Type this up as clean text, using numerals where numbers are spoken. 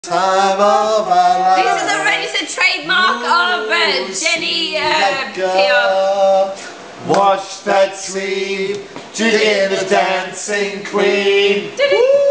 Time of our life. This is already the trademark of Jenny PR. Watch that sleep to hear the dancing queen.